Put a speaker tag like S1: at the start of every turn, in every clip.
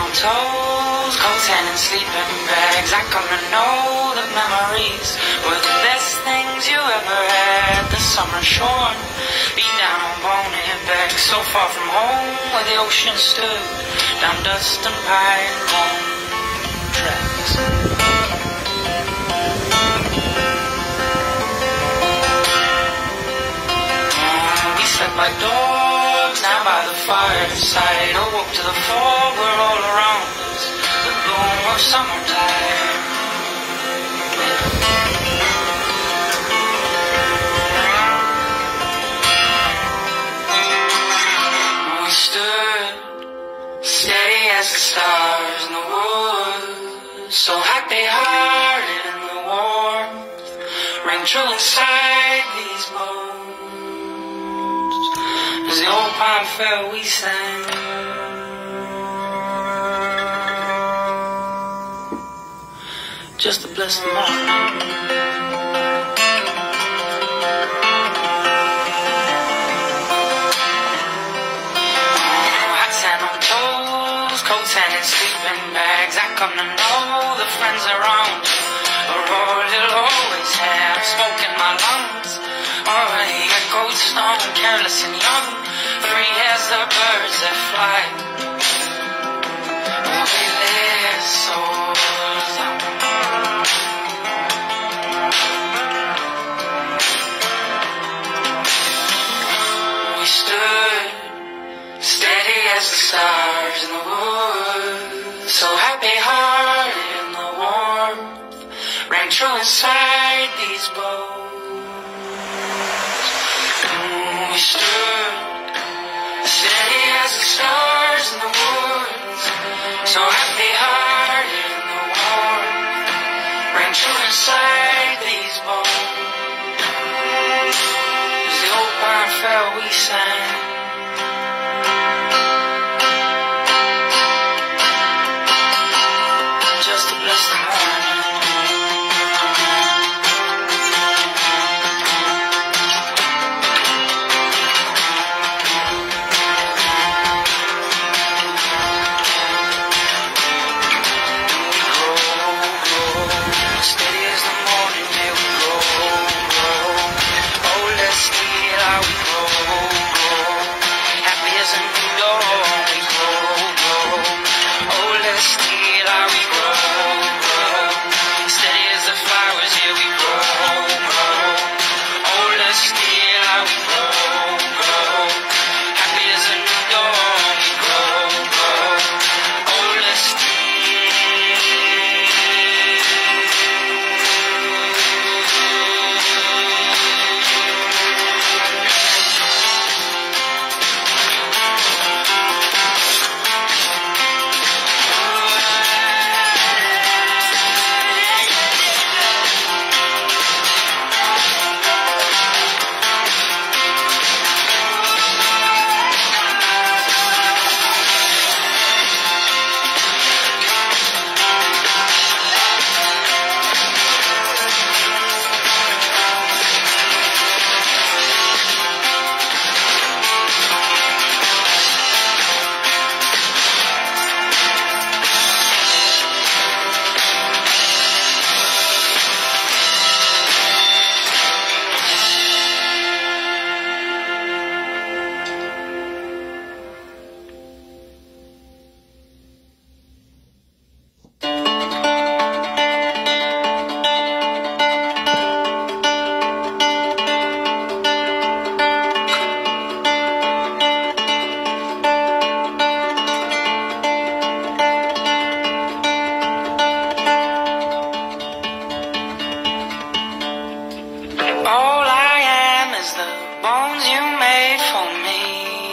S1: toes, coats and in sleeping bags. I come to know that memories were the best things you ever had. The summer shorn, beat down on bonehead bags, so far from home where the ocean stood, down dust and pine bone tracks. We slept like dogs, now by the fireside, awoke to the fog where all around us, the bloom of summertime. We stood steady as the stars in the woods, so happy-hearted in the warmth, rang true inside these bones. As the old pine fell, we sang. Just to bless the morning. Coats and in sleeping bags. I come to know the friends around are all you'll always have. Smoke in my lungs, already echoed stone, careless and young, free as the birds that fly. We live so long. We stood steady as the stars in the woods, so happy-hearted in the warmth, rang true inside these bones. We stood steady as the stars in the woods, so happy-hearted in the warmth, rang true inside these bones. As the old pine fell, we sang. Just to bless the morning. Steady as the morning, yeah, we grow. Oh, let's see how we grow. Happy as a new dawn, we grow. Oh, let's see how we grow. Steady as the flowers, yeah, we grow. Oh, let's see how we grow. Happy as a new dawn, we grow. Oh, let's see. All I am is the bones you made for me,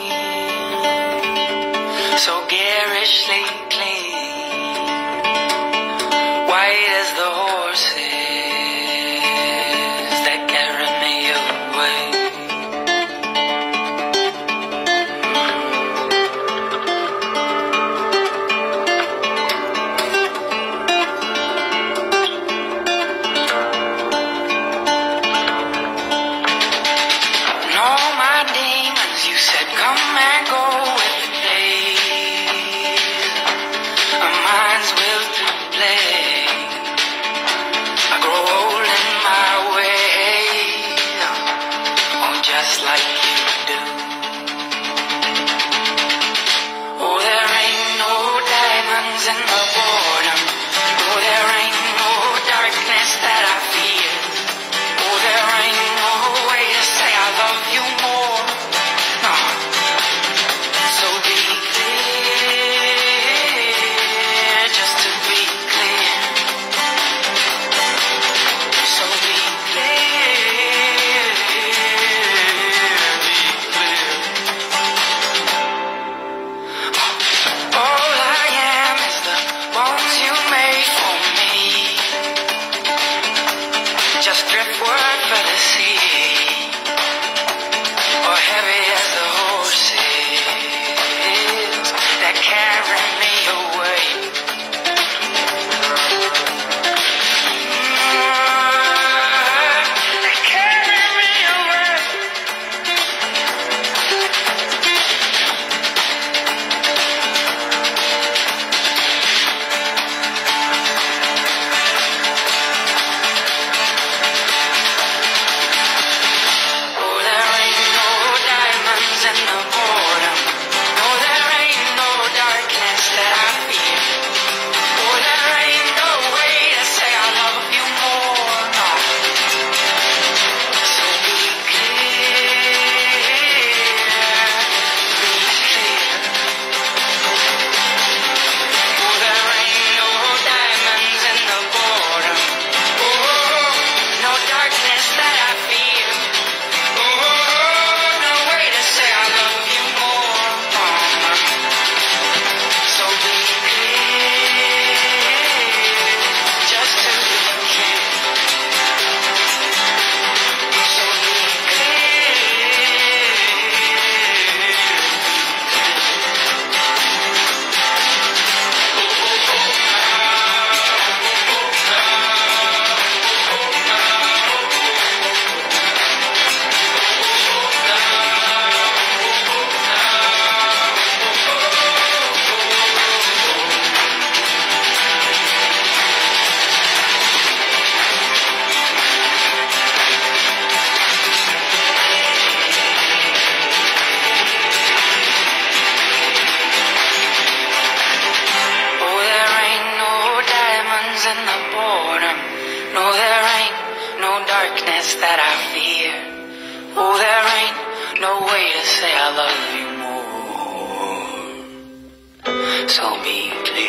S1: so garishly clean, white as the horses that carry me away. You said come and go with the day. diamonds in the boredom. No, there ain't no darkness that I fear. Oh, there ain't no way to say I love you more. No. So be clear, just to be clear. So be clear, be clear. All I am is the bones you made for me. Just driftwood for the sea, or heavy as the horses that carry me away. That carry me away. Oh, there ain't no diamonds in the boredom. No, there ain't no darkness that I fear. Oh, there ain't no way to say I love you more. No. So be clear, be clear. Oh, there ain't no diamonds in the boredom. Oh, no darkness that I fear. Oh, no way to say I love you more. So be clear, just to be clear. So be Oh, there ain't no diamonds in the boredom. No, there ain't no darkness that I fear. Oh, there ain't no way to say I love you more. So be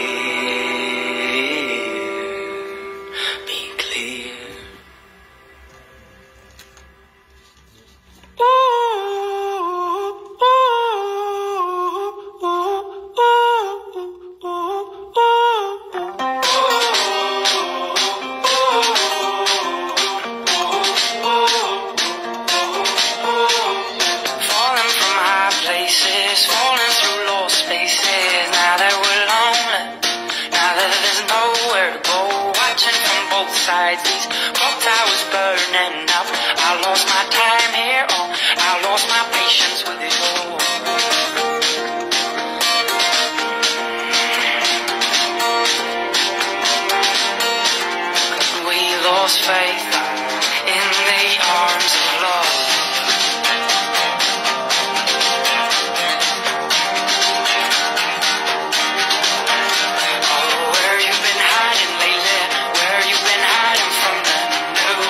S1: clear, be clear. Falling from high places, falling through low spaces. Now that we're lonely, now that there's nowhere to go. Watching from both sides, these clock towers burning up. I lost my time here, oh, I lost my patience with it all. We lost faith in the arms of love. Oh, where you been hiding lately? Where you been hiding from the new?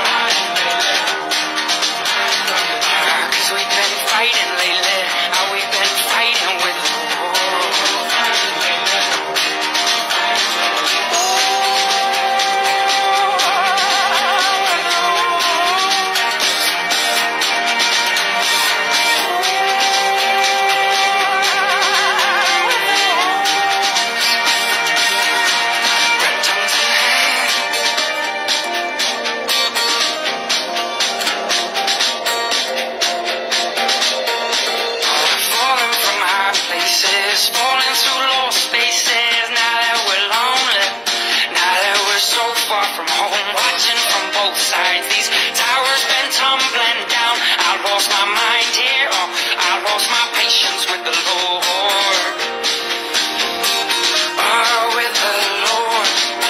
S1: 'Cause we've been fighting lately. We've been fighting with the world. Falling from high places, falling through low spaces. Now that we're lonely, now that we're so far from home. Watching from both sides, these towers been tumbling down. I lost my mind here, oh, I lost my patience with the Lord. Oh, with the Lord.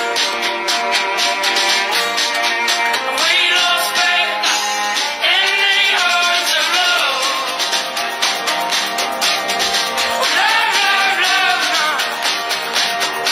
S1: We lost faith in the arms of love. Love, love, love, love.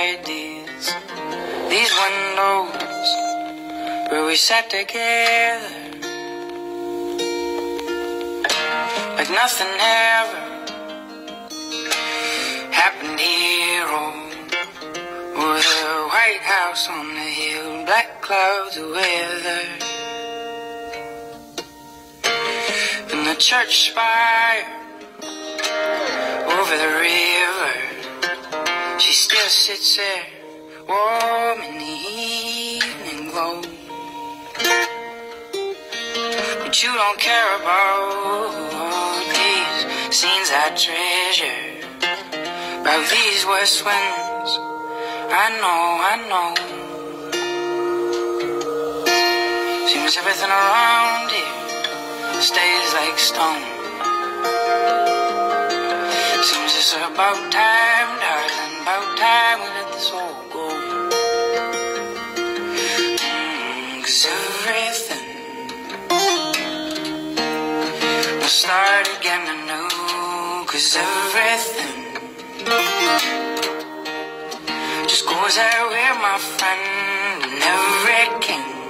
S1: inside these windows where we sat together like nothing ever happened here. Over the White House on the hill, black clouds of weather, and the church spire over the river. She still sits there, warm in the evening glow. But you don't care about these scenes I treasure, about these west winds. I know. Seems everything around here stays like stone. Seems it's about time, darling, about time we let this all go. 'Cause everything will start again anew. 'Cause everything just goes that way, my friend, and every king